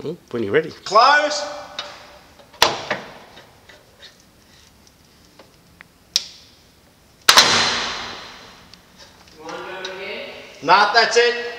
Oh, when you're ready. Close. You want to do it again? Nah, that's it.